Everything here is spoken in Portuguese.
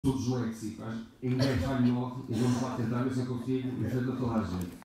sou disléxico, em 10 falho 9 e vamos lá tentar ver se eu consigo enfrentar toda a gente.